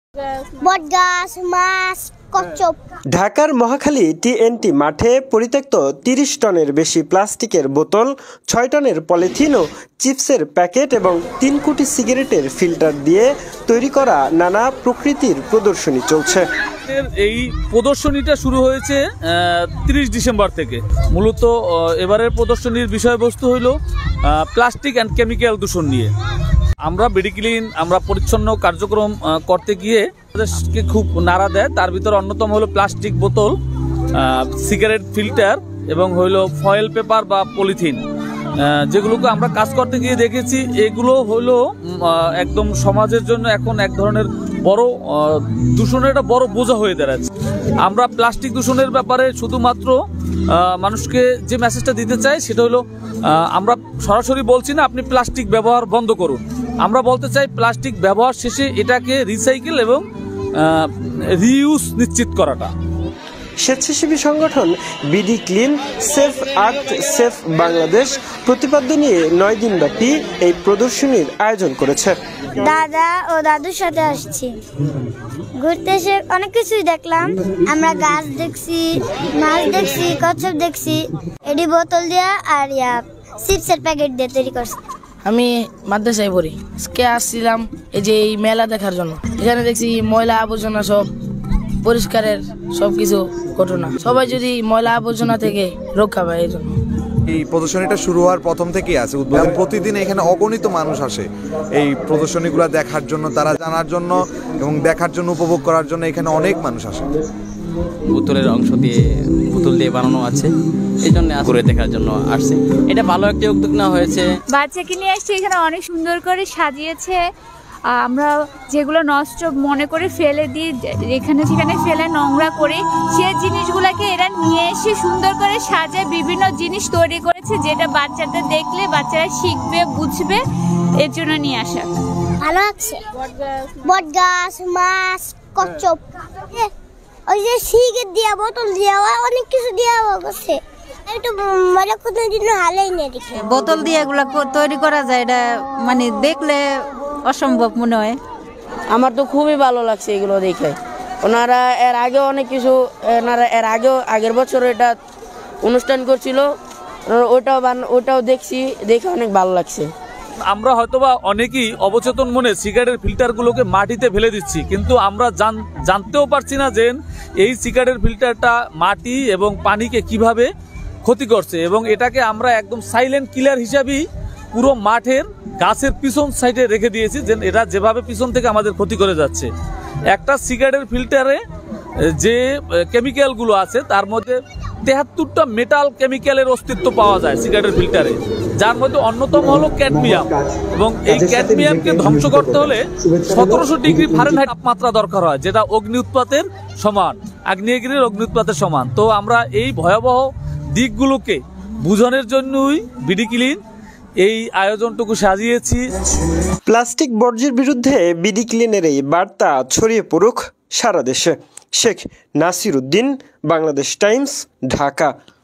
বটগাছ, মাছ, কচ্ছপ। ঢাকার মহাখালী টিএনটি মাঠে পরিত্যক্ত ৩০ টনের বেশি প্লাস্টিকের বোতল, ৬ টনের পলিথিন ও চিপসের প্যাকেট এবং ৩ কোটি সিগারেটের ফিল্টার দিয়ে তৈরি করা নানা প্রকৃতির প্রদর্শনী চলছে। এই প্রদর্শনীটা শুরু হয়েছে ৩০ ডিসেম্বর থেকে। মূলত এবারের প্রদর্শনীর বিষয়বস্তু হইল প্লাস্টিক অ্যান্ড কেমিক্যাল দূষণ নিয়ে। আমরা বিডি ক্লিন আমরা পরিচ্ছন্ন কার্যক্রম করতে গিয়ে আমাদেরকে খুব নাড়া দেয়। তার ভিতরে অন্যতম হলো প্লাস্টিক বোতল, সিগারেট ফিল্টার এবং হইলো ফয়েল পেপার বা পলিথিন, যেগুলোকে আমরা কাজ করতে গিয়ে দেখেছি এগুলো হলো একদম সমাজের জন্য এখন এক ধরনের বড় দূষণের একটা বড় বোঝা হয়ে দাঁড়াচ্ছে। আমরা প্লাস্টিক দূষণের ব্যাপারে শুধুমাত্র মানুষকে যে মেসেজটা দিতে চাই সেটা হলো আমরা সরাসরি বলছি না আপনি প্লাস্টিক ব্যবহার বন্ধ করুন, আমরা বলতে চাই প্লাস্টিক ব্যবহার শেষে এটাকে রিসাইকেল এবং রিইউজ নিশ্চিত করাটা। স্বেচ্ছাসেবী সংগঠন BD clean safe earth safe Bangladesh প্রতিপাদ্য নিয়ে ৯ দিনব্যাপী এই প্রদর্শনীর আয়োজন করেছে। দাদা ও দাদুর সাথে আসছি, ঘুরতে এসে অনেক কিছুই দেখলাম। আমরা গাছ দেখছি, মাছ দেখছি, কচ্ছপ দেখছি, এডি বোতল দিয়ে আর চিপসের প্যাকেট দিয়ে তৈরি করছি। আমি মাদ্রাসায় পড়ি, আজকে আসছিলাম এই যে এই মেলা দেখার জন্য। এখানে দেখছি ময়লা আবর্জনা সব পরিষ্কারের সবকিছু ঘটনা, সবাই যদি ময়লা আবর্জনা থেকে রক্ষা পায়। এই জন্য এই প্রদর্শনীটা শুরু হওয়ার প্রথম থেকেই আছে উদ্বোধন। প্রতিদিন এখানে অগণিত মানুষ আসে এই প্রদর্শনীগুলো দেখার জন্য, তারা জানার জন্য এবং দেখার জন্য, উপভোগ করার জন্য এখানে অনেক মানুষ আসে। বোতলের অংশ দিয়ে বোতল দিয়ে বানানো আছে, এই জন্য ঘুরে দেখার জন্য আসছে। এটা ভালো একটা উদ্যোগ নেওয়া হয়েছে। বাচ্চাকে নিয়ে আসছে, এখানে অনেক সুন্দর করে সাজিয়েছে। আমরা যেগুলো নষ্ট মনে করে ফেলে দিই, এখানে সেখানে ফেলে নোংরা করি, সেই জিনিসগুলোকে এরা নিয়ে এসে সুন্দর করে সাজায় বিভিন্ন জিনিস তৈরি করেছে, যেটা বাচ্চাদের দেখলে বাচ্চারা শিখবে, বুঝবে, এর জন্য নিয়ে আসা। ভালো লাগছে। বটগাছ, মাছ, কচ্ছপ, ওই যে সিগারেট দিয়া, বোতল দিয়া, অনেক কিছু দিয়া গেছে। একটু মজা করতে জন্য হালেই নেই। বোতল দিয়ে এগুলো তৈরি করা যায়, এটা মানে দেখলে অসম্ভব মনে হয়। আমার তো খুবই ভালো লাগছে এগুলো দেখে। ওনারা এর আগেও অনেক কিছু, আগের বছর এটা অনুষ্ঠান করছিল, ওটাও দেখছি, দেখে অনেক ভালো লাগছে। আমরা হয়তোবা অনেকেই অবচেতন মনে সিগারেটের ফিল্টারগুলোকে মাটিতে ফেলে দিচ্ছি, কিন্তু আমরা জানতেও পারছি না যে এই সিগারেটের ফিল্টারটা মাটি এবং পানিকে কিভাবে ক্ষতি করছে, এবং এটাকে আমরা একদম সাইলেন্ট কিলার হিসাবেই পুরো মাঠের গাছের পিছন সাইডে রেখে দিয়েছি, যে এটা যেভাবে পিছন থেকে আমাদের ক্ষতি করে যাচ্ছে। একটা সিগারেটের ফিল্টারে যে কেমিক্যালগুলো আছে তার মধ্যে ৭৩টা মেটাল কেমিক্যালের অস্তিত্ব পাওয়া যায় সিগারেটের ফিল্টারে, যার মধ্যে অন্যতম হলো ক্যাডমিয়াম, এবং এই ক্যাডমিয়ামকে ধ্বংস করতে হলে ১৭০০ ডিগ্রি ফারেনহাইট তাপমাত্রা দরকার হয়, যেটা অগ্নি উৎপাতের সমান, আগ্নেয়গিরির অগ্নি উৎপাতের সমান। তো আমরা এই ভয়াবহ দিকগুলোকে বোঝানোর জন্যই বিডি ক্লিন এই আয়োজনটুকু সাজিয়েছি। প্লাস্টিক বর্জ্যের বিরুদ্ধে বিডি ক্লিনের এই বার্তা ছড়িয়ে পড়ুক সারা দেশে। শেখ নাসির উদ্দিন, বাংলাদেশ টাইমস, ঢাকা।